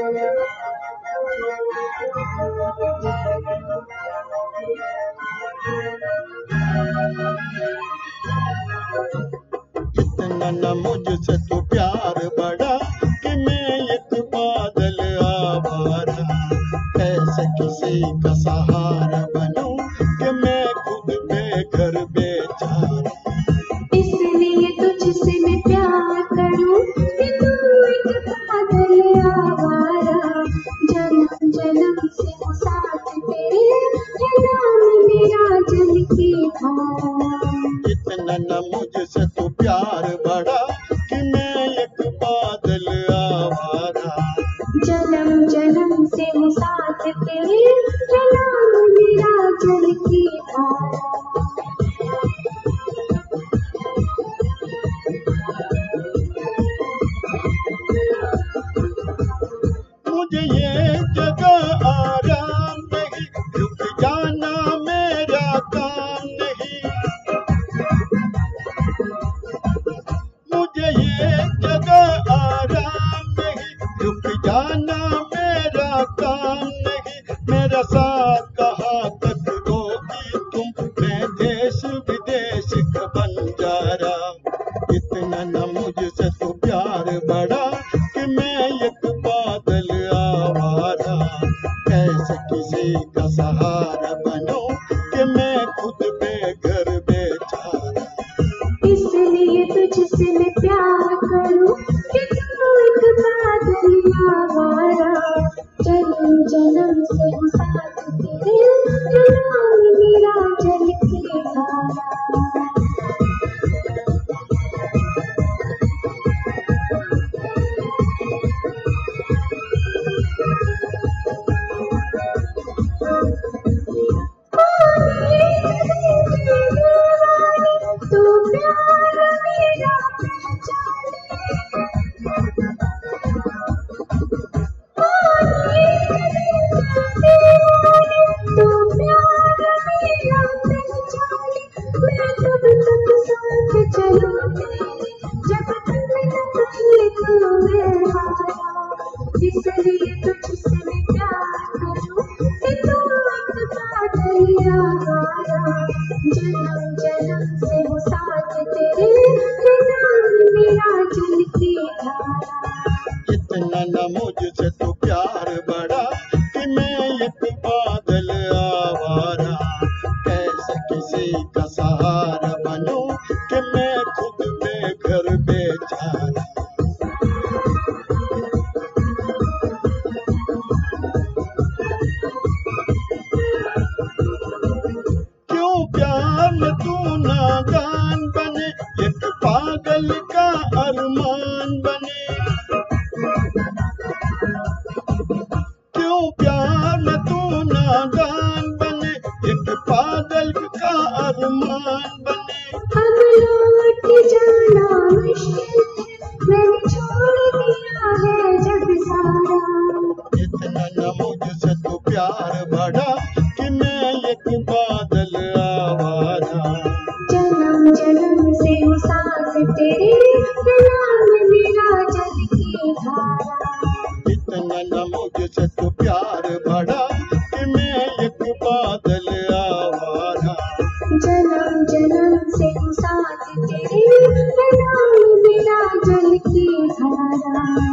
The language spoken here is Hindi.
इतना न मुझसे तो प्यार बड़ा कि मैं एक बादल आवारा, कैसे किसी का सहारा बनूं कि मैं खुद बेघर बेचारा। इसलिए तुझसे मैं प्यार करूं कि तू एक बादल आवारा, जन्म जन्म से हो साथ तेरे, है नाम मेरा जल की धारा। इतना न मुझसे तो प्यार बड़ा कि मैं एक बादल आवारा, जन्म जन्म से हो साथ तेरे, है नाम मेरा जल की धारा। मुझे ये जगह आराम नहीं, रुक जाना मेरा काम नहीं। मुझे ये जगह आराम नहीं, रुक जाना मेरा काम नहीं। मेरा साथ कहाँ तक दोगी तुम, मैं देश विदेश का बंजारा। इतना न मुझसे तो प्यार बड़ा कि मैं एक बादल आवारा, कैसे किसी का सहारा बनूं कि मैं खुद बेघर बेचारा। इसलिए तुझसे मैं प्यार करूं कि तू एक बादल आवारा, जन्म जन्म से हो साथ तेरे, है नाम मेरा जल की धारा। तू प्यार मेरा पहचाने, तू प्यार मेरा पहचाने, मैं तब तक साथ चलूं तेरे, जब तक न कहीं तू मैं हारा। इसलिए तुझसे मैं प्यार करूं कि तू एक बादल आवारा, जन्म जन्म से हो साथ तेरे, है नाम मेरा जल की धारा। इतना न मुझसे तो प्यार बड़ा कि मैं एक बादल आवारा, कैसे किसी का सहारा बनूं कि मैं खुद बेघर बेचारा। क्यों प्यार में तू नादान बने, एक पागल का अरमान बने। क्यों प्यार में तू नादान बने, एक पागल का अरमान बने। अब लौट जाना मुश्किल है, मैंने छोड़ दिया है जग सारा। इतना न मुझसे तो प्यार बड़ा कि मैं एक बादल आवारा, जन्म जन्म से हो साथ तेरे, है नाम मेरा जल की धारा। इतना न मुझसे तो प्यार बड़ा कि मैं एक बादल आवारा, जन्म जन्म से हो साथ तेरे, है नाम मेरा जल की धारा।